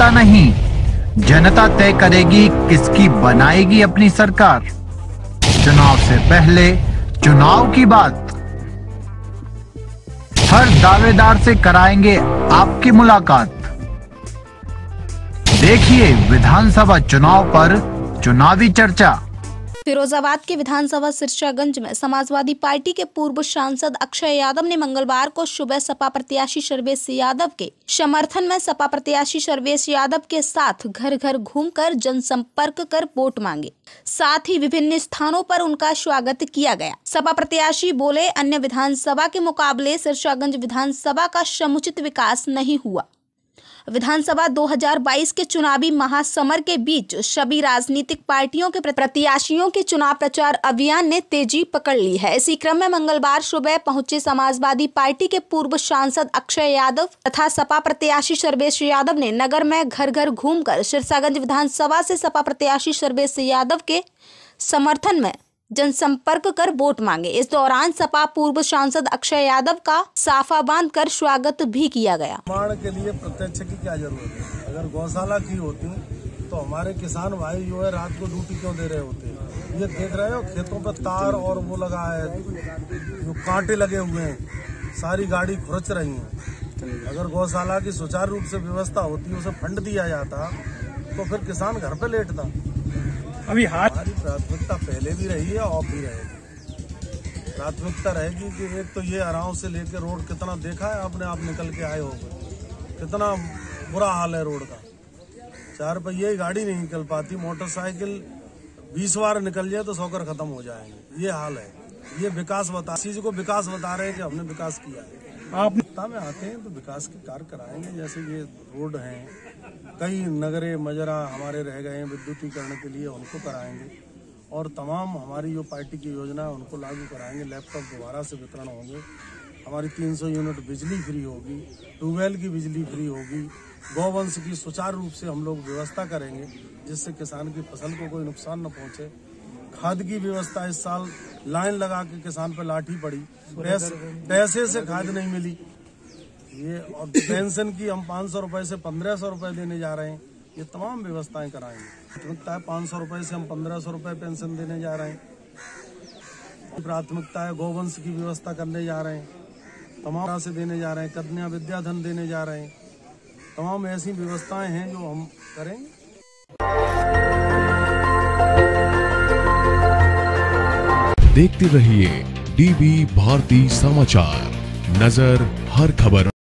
जनता नहीं, जनता तय करेगी किसकी बनाएगी अपनी सरकार। चुनाव से पहले चुनाव की बात, हर दावेदार से कराएंगे आपकी मुलाकात। देखिए विधानसभा चुनाव पर चुनावी चर्चा। फिरोजाबाद के विधानसभा सिरसागंज में समाजवादी पार्टी के पूर्व सांसद अक्षय यादव ने मंगलवार को सुबह सपा प्रत्याशी सर्वेश यादव के समर्थन में सपा प्रत्याशी सर्वेश यादव के साथ घर घर घूमकर जनसंपर्क कर वोट मांगे। साथ ही विभिन्न स्थानों पर उनका स्वागत किया गया। सपा प्रत्याशी बोले, अन्य विधानसभा के मुकाबले सिरसागंज विधानसभा का समुचित विकास नहीं हुआ। विधानसभा 2022 के चुनावी महासमर के बीच सभी राजनीतिक पार्टियों के प्रत्याशियों के चुनाव प्रचार अभियान ने तेजी पकड़ ली है। इसी क्रम में मंगलवार सुबह पहुंचे समाजवादी पार्टी के पूर्व सांसद अक्षय यादव तथा सपा प्रत्याशी सर्वेश यादव ने नगर में घर घर घूमकर सिरसागंज विधानसभा से सपा प्रत्याशी सर्वेश यादव के समर्थन में जनसंपर्क कर वोट मांगे। इस दौरान सपा पूर्व सांसद अक्षय यादव का साफा बांधकर स्वागत भी किया गया। निर्माण के लिए प्रत्यक्ष की क्या जरूरत है? अगर गौशाला की होती तो हमारे किसान भाई जो है रात को ड्यूटी क्यों दे रहे होते? ये देख रहे हो खेतों पर तार और वो लगा है, जो कांटे लगे हुए हैं, सारी गाड़ी खुरच रही है। अगर गौशाला की सुचारू रूप से व्यवस्था होती, उसे फंड दिया जाता तो फिर किसान घर पे लेटता। अभी हमारी प्राथमिकता पहले भी रही है और भी रहेगी। प्राथमिकता रहेगी कि एक तो ये आराम से लेके रोड कितना देखा है आपने, आप निकल के आए हो, कितना बुरा हाल है रोड का। 4 पहिए गाड़ी नहीं निकल पाती, मोटरसाइकिल 20 बार निकल जाए तो सौकर खत्म हो जाएंगे। ये हाल है। ये विकास चीज को विकास बता रहे हैं कि हमने विकास किया है। आप सत्ता में आते हैं तो विकास के कार्य कराएंगे। जैसे ये रोड हैं, कई नगरे मजरा हमारे रह गए हैं विद्युतीकरण के लिए, उनको कराएंगे। और तमाम हमारी जो पार्टी की योजना है उनको लागू कराएंगे। लैपटॉप दोबारा से वितरण होंगे, हमारी 300 यूनिट बिजली फ्री होगी, ट्यूबवेल की बिजली फ्री होगी, गौवंश की सुचारू रूप से हम लोग व्यवस्था करेंगे जिससे किसान की फसल को कोई नुकसान न पहुंचे। खाद की व्यवस्था, इस साल लाइन लगा के किसान पे लाठी पड़ी, पैसे से खाद नहीं मिली। ये और पेंशन की हम 500 रुपए से 1500 रुपए देने जा रहे हैं। ये तमाम व्यवस्थाएं कराएंगे। प्राथमिकता है 500 रुपए से हम 1500 रुपए पेंशन देने जा रहे हैं। प्राथमिकता है गौवंश की व्यवस्था करने जा रहे हैं, तमाम से देने जा रहे हैं, कन्या विद्याधन देने जा रहे हैं। तमाम ऐसी व्यवस्थाएं हैं जो हम करेंगे। देखते रहिए डीवी भारती समाचार, नजर हर खबर।